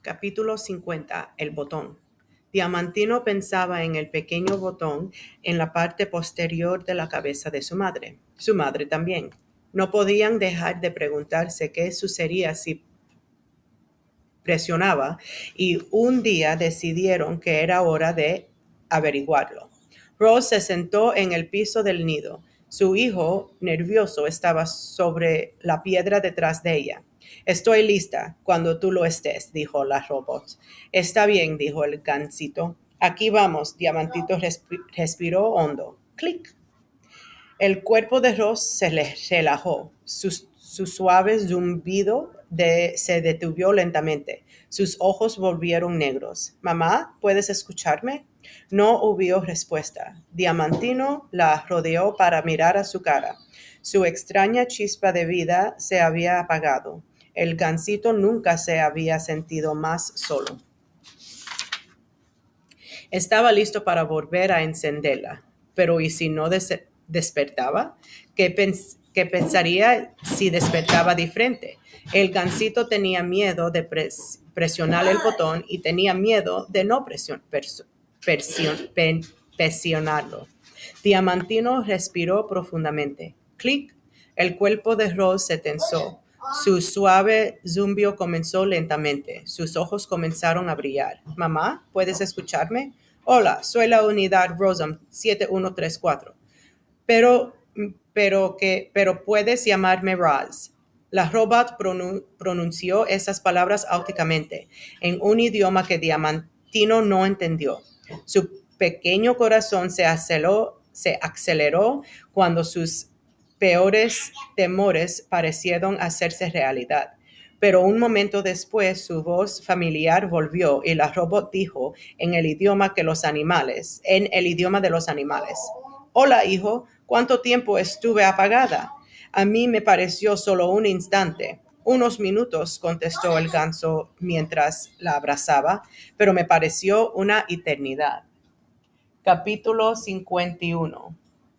Capítulo 50. El botón. Diamantino pensaba en el pequeño botón en la parte posterior de la cabeza de su madre. Su madre también. No podían dejar de preguntarse qué sucedería si presionaba, y un día decidieron que era hora de averiguarlo. Rose se sentó en el piso del nido. Su hijo, nervioso, estaba sobre la piedra detrás de ella. Estoy lista cuando tú lo estés, dijo la robot. Está bien, dijo el gansito. Aquí vamos. Diamantito respiró hondo. Clic. El cuerpo de Rose se le relajó. Su suave zumbido se detuvo lentamente. Sus ojos volvieron negros. «Mamá, ¿puedes escucharme?» No hubo respuesta. Diamantino la rodeó para mirar a su cara. Su extraña chispa de vida se había apagado. El gansito nunca se había sentido más solo. Estaba listo para volver a encenderla. Pero ¿y si no despertaba? ¿Qué pensaría si despertaba diferente? El gansito tenía miedo de presionar el botón y tenía miedo de no presionarlo. Diamantino respiró profundamente. Clic. El cuerpo de Rose se tensó. Su suave zumbido comenzó lentamente. Sus ojos comenzaron a brillar. «Mamá, ¿puedes escucharme?» «Hola, soy la unidad Rosam 7134. Pero puedes llamarme Roz». La robot pronunció esas palabras auténticamente, en un idioma que Diamantino no entendió. Su pequeño corazón se aceleró cuando sus peores temores parecieron hacerse realidad. Pero un momento después su voz familiar volvió y la robot dijo en el idioma de los animales. «Hola, hijo, ¿cuánto tiempo estuve apagada?» «A mí me pareció solo un instante». «Unos minutos», contestó el ganso mientras la abrazaba, «pero me pareció una eternidad». Capítulo 51.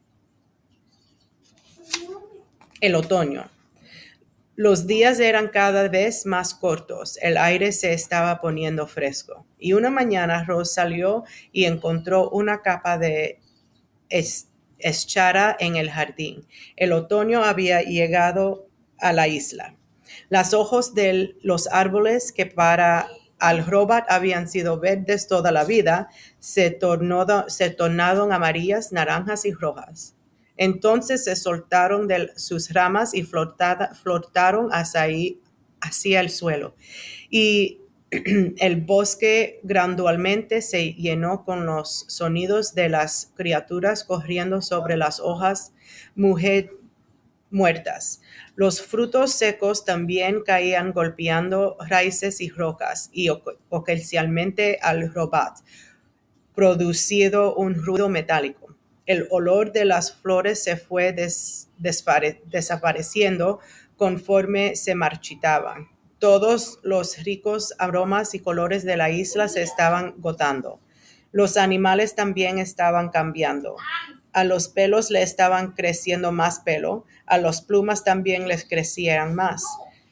El otoño. Los días eran cada vez más cortos, el aire se estaba poniendo fresco, y una mañana Rose salió y encontró una capa de eschara en el jardín. El otoño había llegado a la isla. Las hojas de los árboles que para al robot habían sido verdes toda la vida, se tornaron amarillas, naranjas y rojas. Entonces se soltaron de sus ramas y flotaron hacia el suelo. Y el bosque gradualmente se llenó con los sonidos de las criaturas corriendo sobre las hojas muertas. Los frutos secos también caían golpeando raíces y rocas y ocasionalmente al robot, produciendo un ruido metálico. El olor de las flores se fue desapareciendo conforme se marchitaban. Todos los ricos aromas y colores de la isla se estaban agotando. Los animales también estaban cambiando. A los pelos le estaban creciendo más pelo, a las plumas también les crecían más.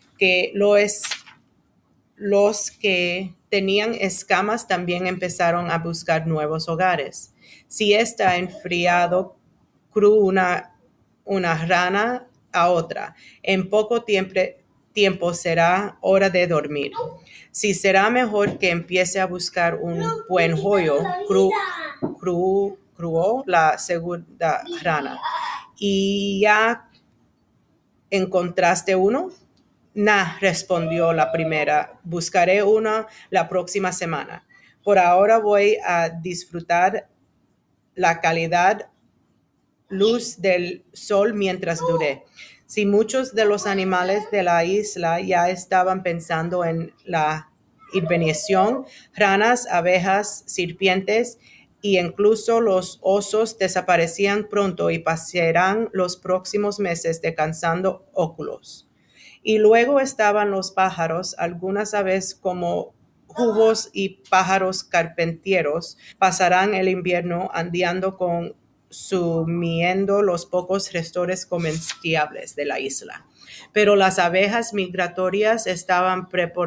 Los que tenían escamas también empezaron a buscar nuevos hogares. Si está enfriado, cru una rana a otra. En poco tiempo será hora de dormir. Si será mejor que empiece a buscar un buen hoyo, cruó la segunda rana. ¿Y ya encontraste uno? «Nah», respondió la primera, «buscaré uno la próxima semana. Por ahora voy a disfrutar la calidad luz del sol mientras dure». Si muchos de los animales de la isla ya estaban pensando en la hibernación, ranas, abejas, serpientes e incluso los osos desaparecían pronto y pasarán los próximos meses descansando óculos. Y luego estaban los pájaros, algunas aves como jugos y pájaros carpinteros, pasarán el invierno andando consumiendo los pocos restores comestibles de la isla. Pero las abejas migratorias estaban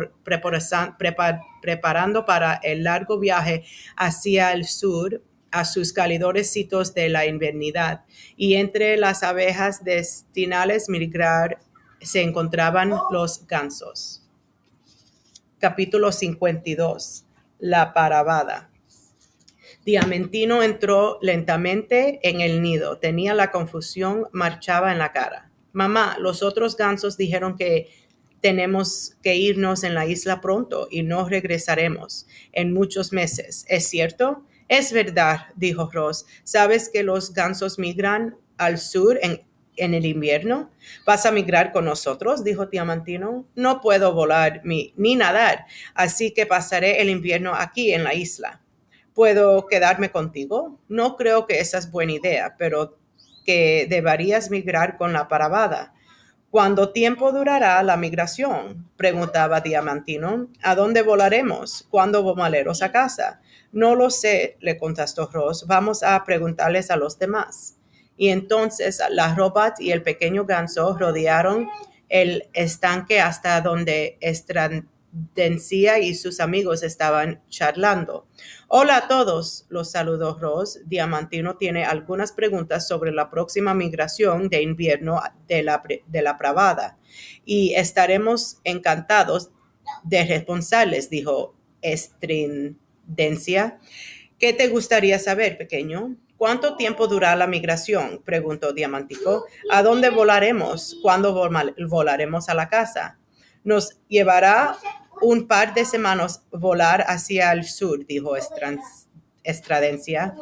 preparando para el largo viaje hacia el sur a sus calidores sitios de la invernidad, y entre las abejas destinadas a migrar se encontraban los gansos. Capítulo 52. La parabada. Diamantino entró lentamente en el nido. Tenía la confusión, marchaba en la cara. Mamá, los otros gansos dijeron que tenemos que irnos en la isla pronto y no regresaremos en muchos meses. ¿Es cierto? Es verdad, dijo Ross. ¿Sabes que los gansos migran al sur en el invierno? ¿Vas a migrar con nosotros?, dijo Diamantino. No puedo volar ni nadar, así que pasaré el invierno aquí en la isla. ¿Puedo quedarme contigo? No creo que esa es buena idea, pero que deberías migrar con la parabada. ¿Cuánto tiempo durará la migración?, preguntaba Diamantino. ¿A dónde volaremos? ¿Cuándo volveremos a casa? No lo sé, le contestó Ross. Vamos a preguntarles a los demás. Y entonces la robot y el pequeño ganso rodearon el estanque hasta donde Estradencia y sus amigos estaban charlando. Hola a todos, los saludó Ross. Diamantino tiene algunas preguntas sobre la próxima migración de invierno de la parabada y estaremos encantados de responderles, dijo Estradencia. ¿Qué te gustaría saber, pequeño? ¿Cuánto tiempo durará la migración?, preguntó Diamantino. ¿A dónde volaremos? ¿Cuándo volaremos a la casa? Nos llevará un par de semanas volar hacia el sur, dijo Estradencia,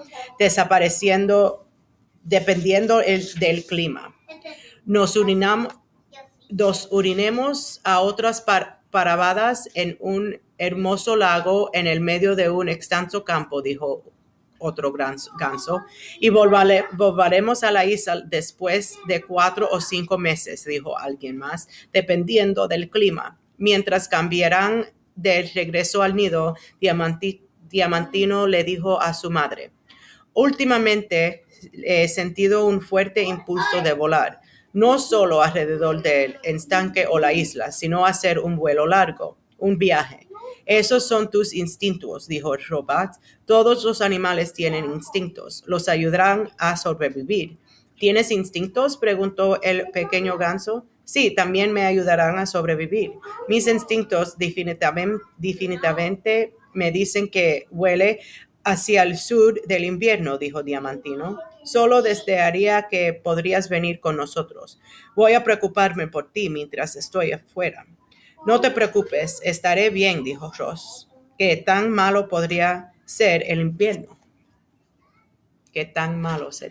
dependiendo del clima. Nos uniremos a otras parabadas en un hermoso lago en el medio de un extenso campo, dijo otro ganso, y volveremos a la isla después de 4 o 5 meses, dijo alguien más, dependiendo del clima. Mientras cambiarán de regreso al nido, Diamantino le dijo a su madre: últimamente he sentido un fuerte impulso de volar, no solo alrededor del estanque o la isla, sino hacer un vuelo largo, un viaje. Esos son tus instintos, dijo el robot. Todos los animales tienen instintos. Los ayudarán a sobrevivir. ¿Tienes instintos?, preguntó el pequeño ganso. Sí, también me ayudarán a sobrevivir. Mis instintos definitivamente me dicen que huele hacia el sur del invierno, dijo Diamantino. Solo desearía que podrías venir con nosotros. Voy a preocuparme por ti mientras estoy afuera. No te preocupes, estaré bien, dijo Ross. ¿Qué tan malo podría ser el invierno? ¿Qué tan malo sería?